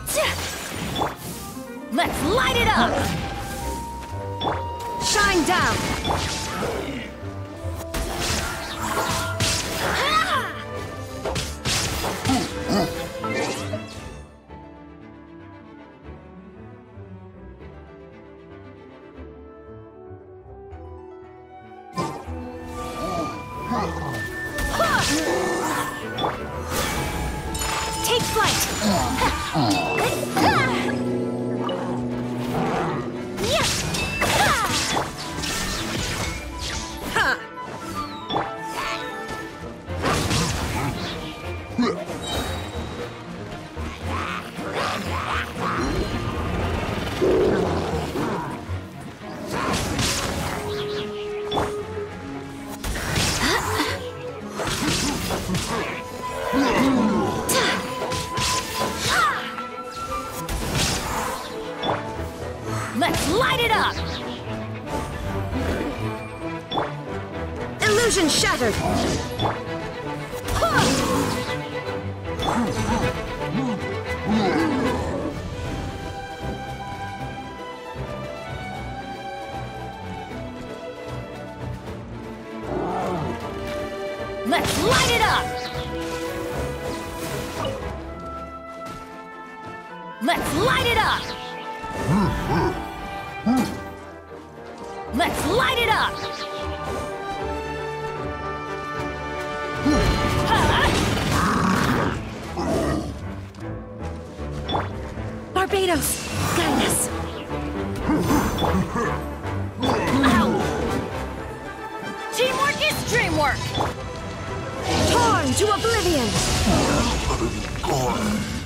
Let's light it up! Shine down! Take flight! Let's light it up! Illusion shattered! Let's light it up! Let's light it up! Let's light it up! Barbatos, guide us! Ow. Teamwork is dreamwork! Torn to oblivion!